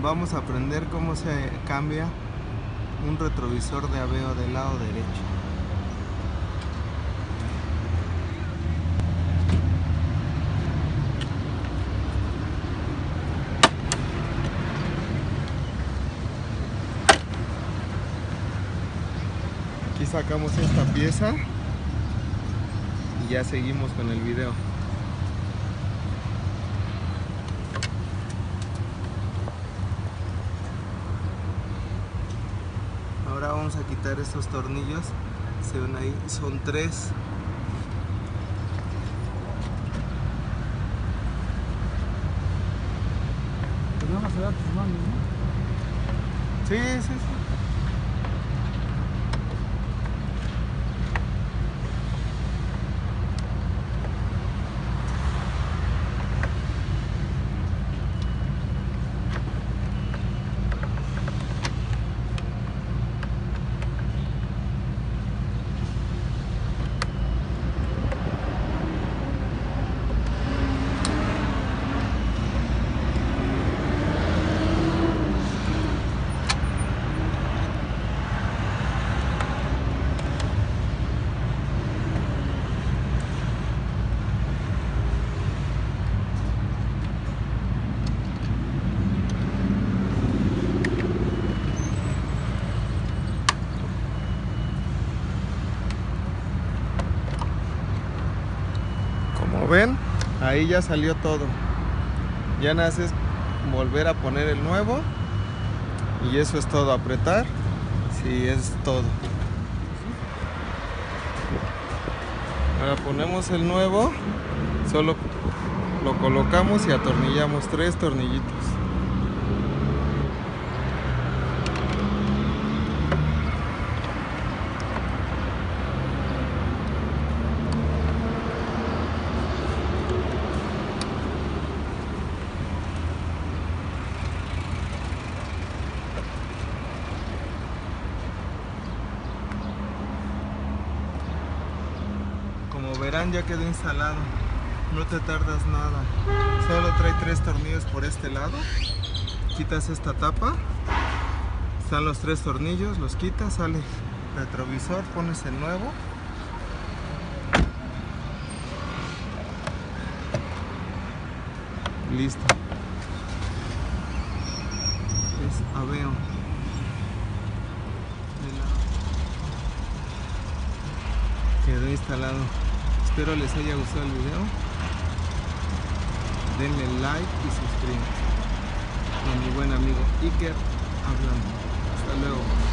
Vamos a aprender cómo se cambia un retrovisor de aveo del lado derecho. Aquí sacamos esta pieza y ya seguimos con el video. Ahora vamos a quitar estos tornillos, se ven ahí, son 3. Pues nada más se da tus manos, ¿no? Sí, sí, sí. Como ven, ahí ya salió todo. Ya nada más es volver a poner el nuevo y eso es todo, apretar. Sí, es todo. Ahora ponemos el nuevo, solo lo colocamos y atornillamos 3 tornillitos. Como verán, ya quedó instalado, no te tardas nada, solo trae 3 tornillos por este lado, quitas esta tapa, están los 3 tornillos, los quitas, sale retrovisor, pones el nuevo, listo, es aveo. Quedó instalado. Espero les haya gustado el video. Denle like y suscríbanse. Con mi buen amigo Iker hablando. Hasta luego.